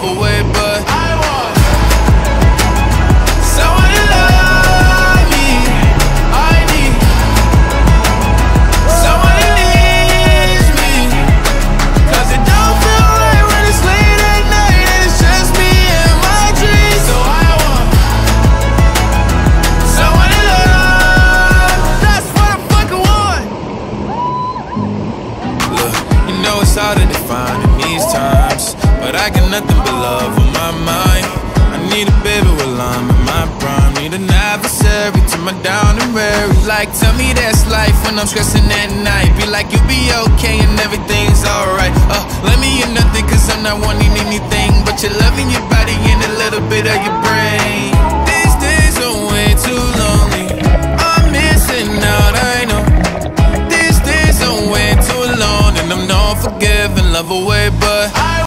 away, but I want someone to love me. I need someone that needs me, 'cause it don't feel right when it's late at night and it's just me and my dreams. So I want someone to love. That's what I fucking want. Look, you know it's hard to define in these times, but I got nothing but love on my mind. I need a baby while I'm in my prime. Need an adversary to my down and weary. Like, tell me that's life when I'm stressing at night. Be like, you'll be okay and everything's alright. Let me in nothing, 'cause I'm not wanting anything but your love in your body and a little bit of your brain. These days are way too lonely, I'm missing out, I know. These days are way too long, and I'm not forgiving, love away, but